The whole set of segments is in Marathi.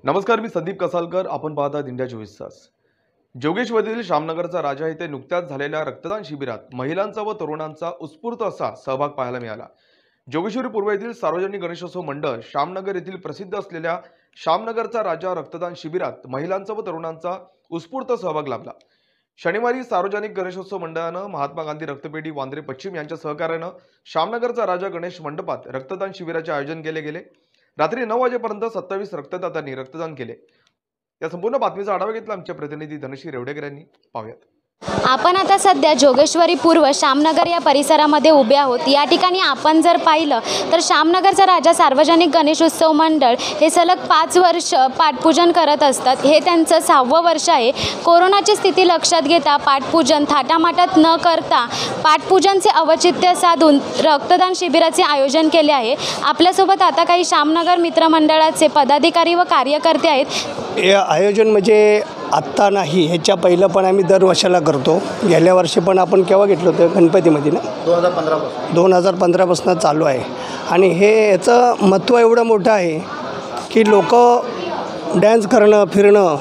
नमस्कार, मी संदीप कसालकर. आपण पाहता इंडिया 24 तास. जोगेश्वरीतील श्यामनगरचा राजा येथे नुकत्याच झालेल्या रक्तदान शिबिरात महिलांचा व तरुणांचा उत्स्फूर्त असा सहभाग पाहायला मिळाला. जोगेश्वरी पूर्व येथील सार्वजनिक गणेशोत्सव मंडळ श्यामनगर येथील प्रसिद्ध असलेल्या श्यामनगरचा राजा रक्तदान शिबिरात महिलांचा व तरुणांचा उत्स्फूर्त सहभाग लाभला. शनिवारी सार्वजनिक गणेशोत्सव मंडळानं महात्मा गांधी रक्तपेढी वांद्रे पश्चिम यांच्या सहकार्यानं श्यामनगरचा राजा गणेश मंडपात रक्तदान शिबिराचे आयोजन केले गेले. रात्री 9 वाजेपर्यंत 27 रक्तदात्यांनी रक्तदान केले. या संपूर्ण बातमीचा आढावा घेतला आमच्या प्रतिनिधी धनश्री रेवडेकर यांनी. पाहूयात. आपण आता सध्या जोगेश्वरी पूर्व श्यामनगर या परिसरामध्ये उभे आहोत. या ठिकाणी आपण जर पाहिलं तर श्यामनगरचा राजा सार्वजनिक गणेशोत्सव मंडळ हे सलग 5 वर्ष पाठपूजन करत असतात. हे त्यांचं 6वं वर्ष आहे. कोरोनाची स्थिती लक्षात घेता पाठपूजन थाटामाटात न करता पाठपूजनचे औचित्य साधून रक्तदान शिबिराचे आयोजन केले आहे. आपल्यासोबत आता काही श्यामनगर मित्रमंडळाचे पदाधिकारी व कार्यकर्ते आहेत. हे आयोजन म्हणजे आत्ता नाही, ह्याच्या पहिलं पण आम्ही दरवर्षाला करतो. गेल्या वर्षी पण आपण केव्हा घेतलं होतं? गणपतीमध्ये ना, 2015पासून चालू आहे. आणि याचं महत्त्व एवढं मोठं आहे की लोक डॅन्स करणं, फिरणं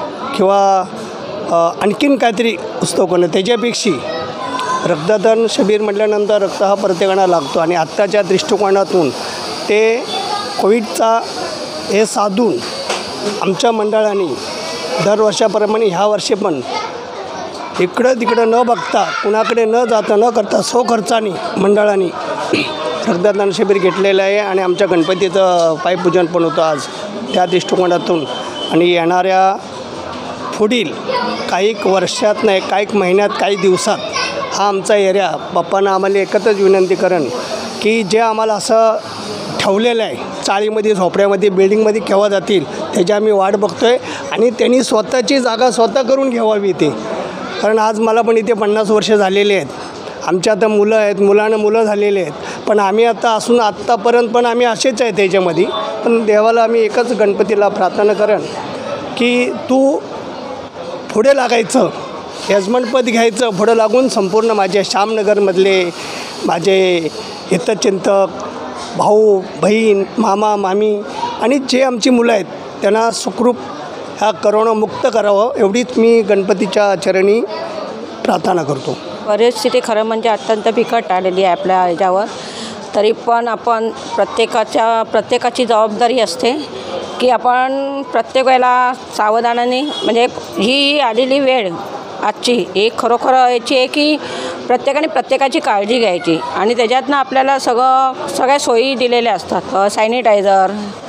किंवा आणखीन काहीतरी उत्सव करणं त्याच्यापेक्षा रक्तदान शिबिर म्हटल्यानंतर रक्त हा प्रत्येकाला लागतो. आणि आत्ताच्या दृष्टिकोनातून ते कोविडचा हे साधून आमच्या मंडळाने दरवर्षाप्रमाणे ह्या वर्षी पण इकडं तिकडं न बघता, कुणाकडे न जाता न करता स्वखर्चाने मंडळाने रक्तदान शिबिर घेतलेलं आहे. आणि आमच्या गणपतीचं पायपूजन पण होतं आज त्या दृष्टिकोनातून. आणि येणाऱ्या पुढील काही वर्षात नाही, काही महिन्यात, काही दिवसात हा आमचा एरिया बाप्पांना आम्हाला एकत्रच विनंती करेन की जे आम्हाला असं ठेवलेलं आहे चाळीमध्ये, झोपड्यामध्ये, बिल्डिंगमध्ये केव्हा जातील त्याची आम्ही वाट बघतो आहे. आणि त्यांनी स्वतःची जागा स्वतः करून घ्यावी इथे. कारण आज मला पण इथे 50 वर्ष झालेले आहेत. आमच्या आता मुलं आहेत, मुलांना मुलं झालेले आहेत. पण आम्ही आता असून आत्तापर्यंत पण आम्ही असेच आहे त्याच्यामध्ये. पण देवाला आम्ही एकच गणपतीला प्रार्थना करेन की तू पुढे लागायचं, यजमानपद घ्यायचं, पुढं लागून संपूर्ण माझ्या श्यामनगरमधले माझे हितचिंतक, भाऊ बहीण, मामा मामी आणि जे आमची मुलं आहेत त्यांना सुखरूप ह्या करोनामुक्त करावं एवढीच मी गणपतीच्या चरणी प्रार्थना करतो. परिस्थिती खरं म्हणजे अत्यंत बिकट आलेली आहे आपल्या ह्याच्यावर. तरी पण आपण प्रत्येकाची जबाबदारी असते की आपण प्रत्येक वेळेला सावधानाने, म्हणजे ही आलेली वेळ आजची एक खरोखर याची आहे की प्रत्येकाने प्रत्येकाची काळजी घ्यायची. आणि त्याच्यातनं आपल्याला सगळ्या सोयी दिलेल्या असतात. सॅनिटायझर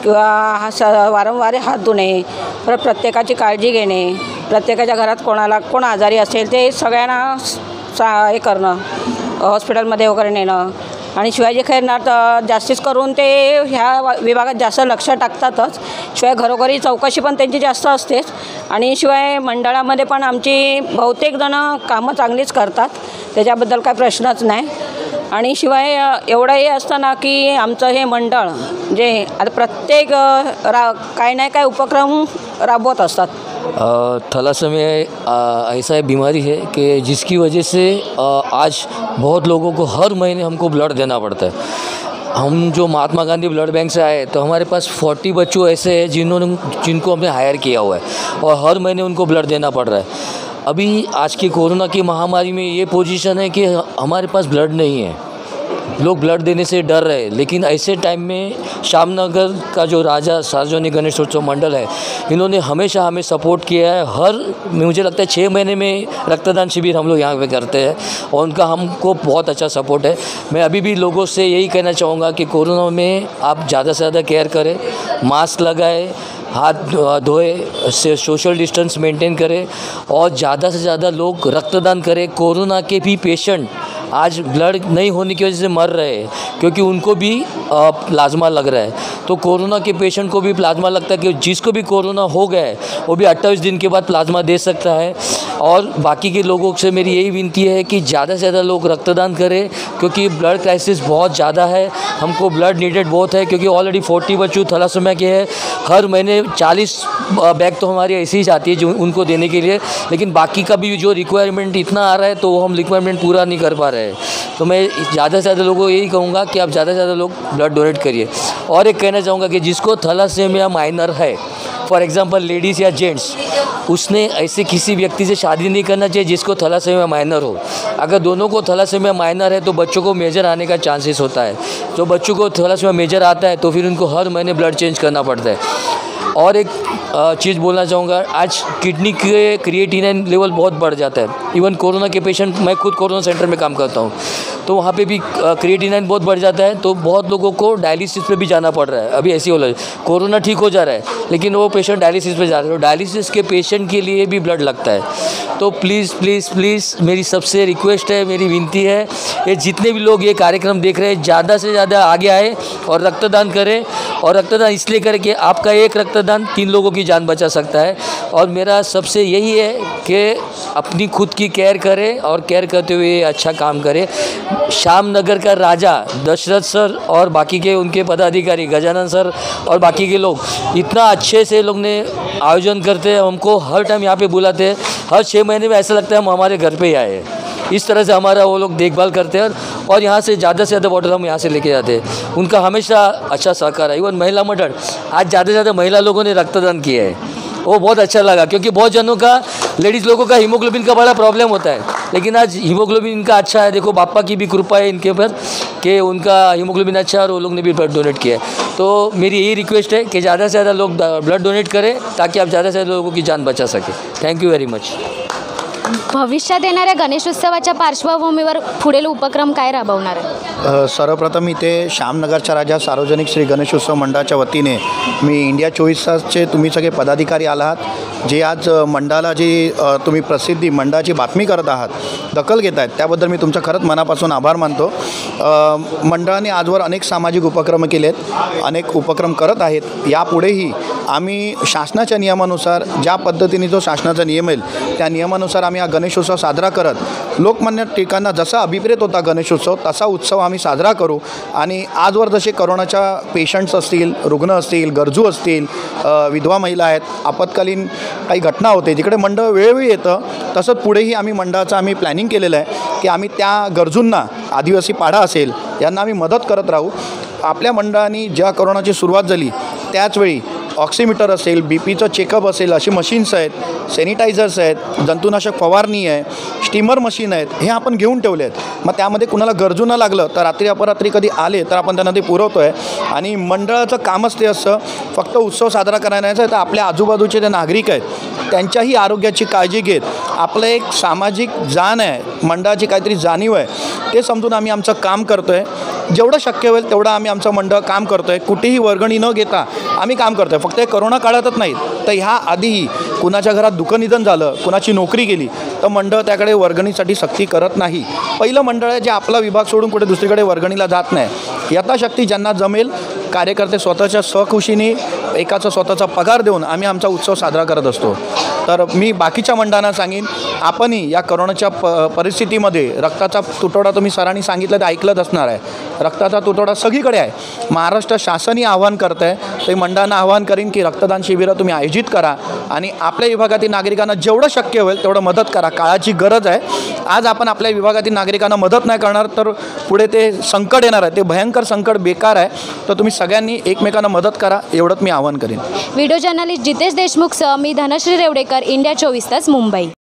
किंवा वारंवार हात धुणे, परत प्रत्येकाची काळजी घेणे, प्रत्येकाच्या घरात कोण आजारी असेल ते सगळ्यांना हे करणं, हॉस्पिटलमध्ये वगैरे नेणं. आणि शिवाय खैरनार जास्तीच करून ते ह्या विभागात जास्त लक्ष टाकतातच. शिवाय घरोघरी चौकशी पण त्यांची जास्त असतेच. आणि शिवाय मंडळामध्ये पण आमची बहुतेक जणं कामं चांगलीच करतात, त्याच्याबद्दल काय प्रश्नच नाही. आणि शिवाय एवढंही असतं ना की आमचं हे मंडळ जे आता प्रत्येक काय नाही काय उपक्रम राबवत असतात. थैलासेमिया ऐसा बीमारी है कि जिसकी वजह से आज बहुत लोगों को हर महीने हमको ब्लड देना पड़ता है. हम जो महात्मा गांधी ब्लड बैंक से आए तो हमारे पास 40 बच्चों ऐसे हैं जिनको हमने हायर किया हुआ है और हर महीने उनको ब्लड देना पड़ रहा है. अभी आज की कोरोना की महामारी में ये पोजीशन है कि हमारे पास ब्लड नहीं है, लोग ब्लड देने से डर रहे हैं. लेकिन ऐसे टाइम में श्यामनगर का जो राजा सार्वजनिक गणेशोत्सव मंडल है, इन्होंने हमेशा हमें सपोर्ट किया है. मुझे लगता है 6 महीने में रक्तदान शिविर हम लोग यहाँ पे करते हैं और उनका हमको बहुत अच्छा सपोर्ट है. मैं अभी भी लोगों से यही कहना चाहूँगा कि कोरोना में आप ज़्यादा से ज़्यादा केयर करें, मास्क लगाएं, हाथ धोए, सोशल डिस्टेंस मेंटेन करें और ज़्यादा से ज़्यादा लोग रक्तदान करें. कोरोना के भी पेशेंट आज ब्लड नहीं होने की वजह से मर रहे हैं क्योंकि उनको भी प्लाज्मा लग रहा है. तो कोरोना के पेशेंट को भी प्लाज्मा लगता है कि जिसको भी कोरोना हो गया है वो भी 28 दिन के बाद प्लाज्मा दे सकता है. और बाकी के लोगों से मेरी यही विनती है कि ज़्यादा से ज़्यादा लोग रक्तदान करें क्योंकि ब्लड क्राइसिस बहुत ज़्यादा है. हमको ब्लड नीडेड बहुत है क्योंकि ऑलरेडी 40 बच्चों थैलासेमिया के हैं. हर महीने 40 बैग तो हमारी ऐसी ही जाती है जो उनको देने के लिए. लेकिन बाकी का भी जो रिक्वायरमेंट इतना आ रहा है तो हम रिक्वायरमेंट पूरा नहीं कर पा रहे हैं. तो मैं ज़्यादा से ज़्यादा लोगों को यही कहूँगा कि आप ज़्यादा से ज़्यादा लोग ब्लड डोनेट करिए. और एक कहना चाहूँगा कि जिसको थैलासेमिया माइनर है फॉर एग्जांपल लेडीज़ या जेंट्स, उसने ऐसे किसी व्यक्ति से शादी नहीं करना चाहिए जिसको थैलासेमिया माइनर हो। अगर दोनों को थैलासेमिया माइनर है तो बच्चों को मेजर आने का चांसेस होता है। तो बच्चों को थैलासेमिया मेजर आता है तो फिर उनको हर महीने ब्लड चेंज करना पड़ता है। और एक चीज़ बोलना चाहूँगा, आज किडनी के क्रिएटिनिन लेवल बहुत बढ़ जाता है। इवन कोरोना के पेशेंट, मैं खुद कोरोना सेंटर में काम करता हूँ, तो वहाँ पे भी क्रिएटिनिन बहुत बढ़ जाता है, तो बहुत लोगों को डायलिसिस पे भी जाना पड़ रहा है। अभी ऐसी हो रहा है, कोरोना ठीक हो जा रहा है लेकिन वो पेशेंट डायलिसिस पे जा रहे हैं। तो डायलिसिस के पेशेंट के लिए भी ब्लड लगता है। तो प्लीज़ प्लीज़ प्लीज़ मेरी सबसे रिक्वेस्ट है, मेरी विनती है, ये जितने भी लोग ये कार्यक्रम देख रहे हैं ज़्यादा से ज़्यादा आगे आए और रक्तदान करें। और रक्तदान इसलिए करें कि आपका एक रक्तदान 3 लोगों की जान बचा सकता है। और मेरा सबसे यही है कि अपनी खुद की केयर करें और केयर करते हुए अच्छा काम करें। श्यामनगर का राजा दशरथ सर और बाकी के उनके पदाधिकारी गजानन सर और बाकी के लोग इतना अच्छे से लोग ने आयोजन करते हैं, हमको हर टाइम यहाँ पे बुलाते हैं। हर 6 महीने में ऐसा लगता है हम हमारे घर पे ही आए हैं। इस तरह से हमारा वो लोग देखभाल करते हैं और यहाँ से ज़्यादा से ज़्यादा बॉटल हम यहाँ से लेके जाते हैं। उनका हमेशा अच्छा सहकार है। इवन महिला मंडल, आज ज़्यादा से ज़्यादा महिला लोगों ने रक्तदान किया है, वो बहुत अच्छा लगा, क्योंकि बहुत जनों का, लेडीज़ लोगों का हीमोग्लोबिन का बड़ा प्रॉब्लम होता है, लेकिन आज हीमोग्लोबिन इनका अच्छा है। देखो बापा की भी कृपा है इनके ऊपर कि उनका हीमोग्लोबिन अच्छा है और वो लोग ने भी ब्लड डोनेट किया है। तो मेरी यही रिक्वेस्ट है कि ज़्यादा से ज़्यादा लोग ब्लड डोनेट करें ताकि आप ज़्यादा से ज़्यादा लोगों की जान बचा सकें। Thank you very much. भविष्यात येणाऱ्या गणेशोत्सवाच्या पार्श्वभूमीवर पुढील उपक्रम काय राबवणार आहे? सर्वप्रथम इथे श्यामनगरच्या राजा सार्वजनिक श्री गणेशोत्सव मंडळाच्या वतीने मी इंडिया 24 तासचे तुम्ही सगळे पदाधिकारी आलात, जे आज मंडळाला जी तुम्ही प्रसिद्धी मंडळाची बातमी करत आहात, दखल घेत आहेत, त्याबद्दल मी तुमचं खरंच मनापासून आभार मानतो। मंडळाने आजवर अनेक सामाजिक उपक्रम केले आहेत, अनेक उपक्रम करत आहेत। यापुढेही आम्ही शासनाच्या नियमानुसार, ज्या पद्धतीने जो शासनाचा नियम येईल त्या नियमानुसार आम्ही हा गणेशोत्सव साजरा करत लोकमान्य टिळकांना जसा अभिप्रेत होता गणेशोत्सव तसा उत्सव आम्ही साजरा करू। आणि आजवर जसे करोनाच्या पेशंट्स असतील, रुग्ण असतील, गरजू असतील, विधवा महिला आहेत, आपत्कालीन काही घटना होते जिकडे मंडळ वेळोवेळी येतं, तसंच पुढेही आम्ही मंडळाचं आम्ही प्लॅनिंग केलेलं आहे की आम्ही त्या गरजूंना, आदिवासी पाडा असेल यांना आम्ही मदत करत राहू। आपल्या मंडळाने ज्या करोनाची सुरुवात झाली त्याचवेळी ऑक्सिमीटर असेल, बीपीचं चेकअप असेल, अशी मशीन्स आहेत, सॅनिटायझर्स आहेत, जंतुनाशक फवारणी आहे, स्टीमर मशीन आहेत, हे आपण घेऊन ठेवले आहेत। मग त्यामध्ये कुणाला गरजू न लागलं तर रात्री अपरात्री कधी आले तर आपण त्यांना ते पुरवतो आहे। आणि मंडळाचं कामच ते असतं, फक्त उत्सव साजरा करायचं आहे तर आपल्या आजूबाजूचे जे नागरिक आहेत त्यांच्याही आरोग्याची काळजी घेत आपलं एक सामाजिक जाण आहे, मंडळाची काहीतरी जाणीव आहे, ते समजून आम्ही आमचं काम करतो आहे। जेवढं शक्य होईल तेवढं आम्ही आमचं मंडळ काम करतो आहे। कुठेही वर्गणी न घेता आम्ही काम करतो आहे। फक्त करोना काळातच नाही तर ह्या आधीही कुणाच्या घरात दुःखनिधन झालं, कुणाची नोकरी गेली तर मंडळ त्याकडे वर्गणीसाठी सक्ती करत नाही। पहिलं मंडळ आहे जे आपला विभाग सोडून कुठे दुसरीकडे वर्गणीला जात नाही। यथाशक्ती ज्यांना जमेल कार्यकर्ते स्वतःच्या स्वखुशीने एकाचा स्वतःचा पगार देऊन आम्ही आमचा उत्सव साजरा करत असतो। तर मी बाकीच्या मंडळांना सांगेन, आपणही या करोनाच्या परिस्थितीमध्ये रक्ताचा तुटवडा, तुम्ही सरांनी सांगितलं ते ऐकलंच असणार आहे, रक्ताचा तुटवडा सगळीकडे आहे। महाराष्ट्र शासनही आवाहन करत आहे, ते मंडळांना आवाहन करीन की रक्तदान शिबिरं तुम्ही आयोजित करा आणि आपल्या विभागातील नागरिकांना जेवढं शक्य होईल तेवढं मदत करा। काळाची गरज आहे। आज आपण आपल्या विभागातील नागरिकांना मदत नाही करणार तर पुढे ते संकट येणार आहे, ते भयंकर संकट बेकार आहे। तर तुम्ही सगळ्यांनी एकमेकांना मदत करा, एवढंच मी आवाहन करेन। व्हिडिओ जर्नलिस्ट जितेश देशमुखसह मी धनश्री रेवडेकर, इंडिया 24 तास, मुंबई।